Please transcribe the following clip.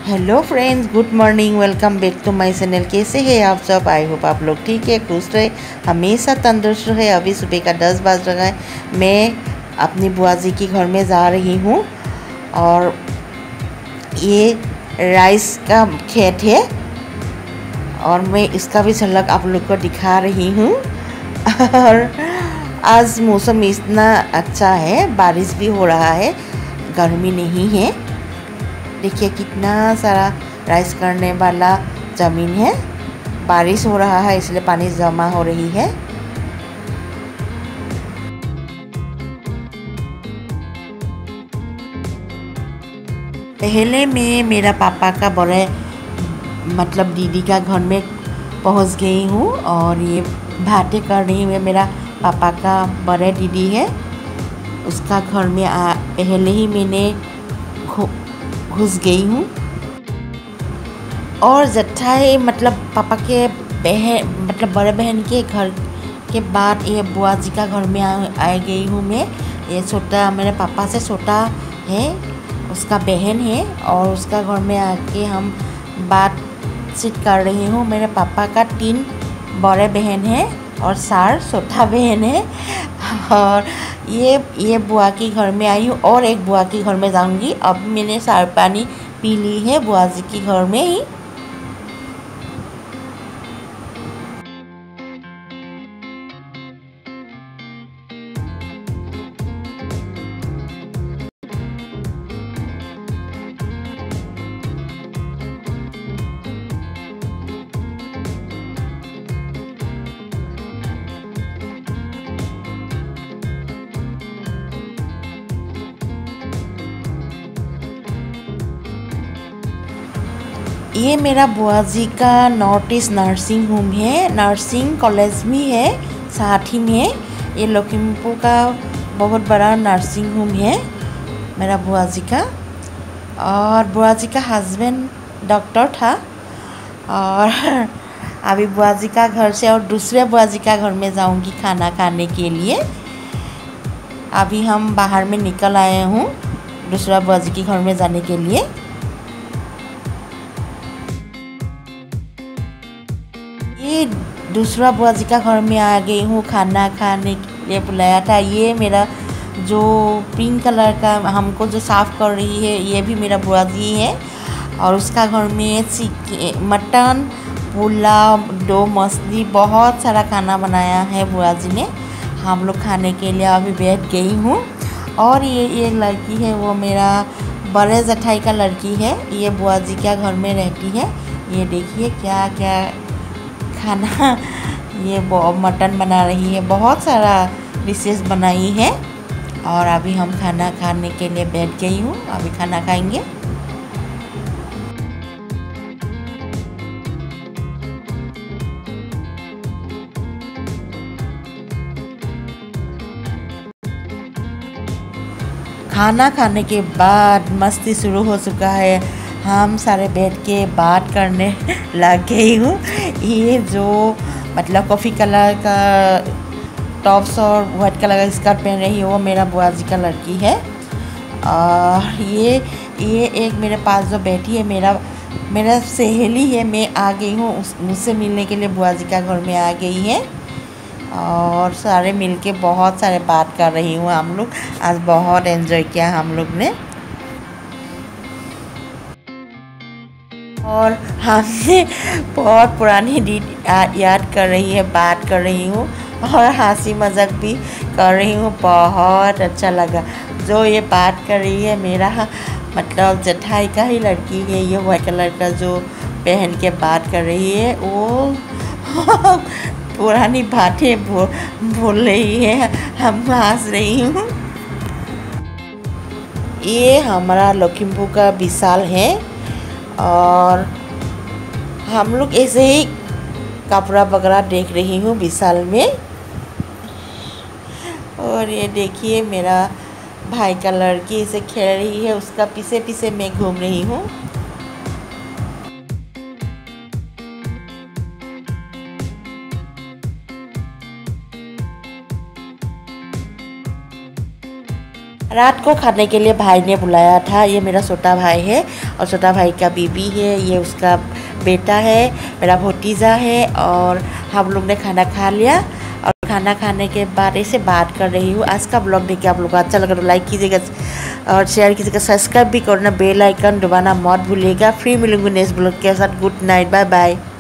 Hello friends, good morning. Welcome back to my channel. कैसे हैं आप सब? आई होप आप लोग ठीक है, खुश रहे, हमेशा तंदुरुस्त रहे। अभी सुबह का 10 बज रहा है। मैं अपनी बुआ जी के घर में जा रही हूँ और ये राइस का खेत है और मैं इसका भी झलक आप लोग को दिखा रही हूँ। और आज मौसम इतना अच्छा है, बारिश भी हो रहा है, गर्मी नहीं है। देखिए कितना सारा राइस करने वाला ज़मीन है। बारिश हो रहा है इसलिए पानी जमा हो रही है। पहले मैं मेरा पापा का बड़े मतलब दीदी का घर में पहुंच गई हूँ और ये बातें कर रही हूँ। मेरा पापा का बड़े दीदी है, उसका घर में पहले ही मैंने घुस गई हूँ। और जठाई मतलब पापा के बहन मतलब बड़े बहन के घर के बाद ये बुआ जी का घर में आ गई हूँ मैं। ये छोटा मेरे पापा से छोटा है, उसका बहन है और उसका घर में आके हम बातचीत कर रही हूँ। मेरे पापा का 3 बड़े बहन है और 4 छोटा बहन है। और ये बुआ के घर में आई हूँ और एक बुआ के घर में जाऊँगी। अब मैंने सार पानी पी ली है बुआ जी के घर में ही। ये मेरा बुआ जी का नॉर्थ ईस्ट नर्सिंग होम है, नर्सिंग कॉलेज भी है साथ ही में। ये लखीमपुर का बहुत बड़ा नर्सिंग होम है मेरा बुआ जी का। और बुआ जी का हस्बैंड डॉक्टर था। और अभी बुआ जी का घर से और दूसरे बुआ जी का घर में जाऊंगी खाना खाने के लिए। अभी हम बाहर में निकल आए हूँ दूसरा बुआ जी के घर में जाने के लिए। ये दूसरा बुआ जी का घर में आ गई हूँ, खाना खाने के लिए बुलाया था। ये मेरा जो पिंक कलर का हमको जो साफ़ कर रही है ये भी मेरा बुआ जी है। और उसका घर में मटन, पुलाव, 2 मछली, बहुत सारा खाना बनाया है बुआ जी ने। हम लोग खाने के लिए अभी बैठ गई हूँ। और ये लड़की है वो मेरा बड़े जेठाई का लड़की है, ये बुआ जी के घर में रहती है। ये देखिए क्या क्या खाना ये मटन बना रही है, बहुत सारा डिशेस बनाई है। और अभी हम खाना खाने के लिए बैठ गई हूँ, अभी खाना खाएंगे। खाना खाने के बाद मस्ती शुरू हो चुका है। हम सारे बैठ के बात करने लग गई हूँ। ये जो मतलब कॉफ़ी कलर का टॉप्स और वाइट कलर का स्कर्ट पहन रही है वो मेरा बुआ जी का लड़की है। और ये एक मेरे पास जो बैठी है मेरा सहेली है। मैं आ गई हूँ मुझसे मिलने के लिए, बुआ जी का घर में आ गई है। और सारे मिलके बहुत सारे बात कर रही हूँ। हम लोग आज बहुत एंजॉय किया हम लोग ने। और हमने बहुत पुरानी दिन याद कर रही है, बात कर रही हूँ और हंसी मजाक भी कर रही हूँ। बहुत अच्छा लगा। जो ये बात कर रही है मेरा मतलब जेठाई का ही लड़की है। ये वाइट कलर का जो पहन के बात कर रही है वो पुरानी बातें बोल रही है। हम हंस रही हूँ। ये हमारा लखीमपुर का विशाल है और हम लोग ऐसे ही कपड़ा वगैरह देख रही हूँ विशाल में। और ये देखिए मेरा भाई का लड़की इसे खेल रही है, उसका पीछे पीछे मैं घूम रही हूँ। रात को खाने के लिए भाई ने बुलाया था। ये मेरा छोटा भाई है और छोटा भाई का बीबी है, ये उसका बेटा है, मेरा भतीजा है। और हम लोग ने खाना खा लिया और खाना खाने के बाद ऐसे बात कर रही हूँ। आज का ब्लॉग देख के आप लोग को अच्छा लगा तो लाइक कीजिएगा और शेयर कीजिएगा, सब्सक्राइब भी करना, बेल आइकन दबाना मत भूलिएगा। फिर मिलूंगी नेक्स्ट ब्लॉग के साथ। Good night, bye bye.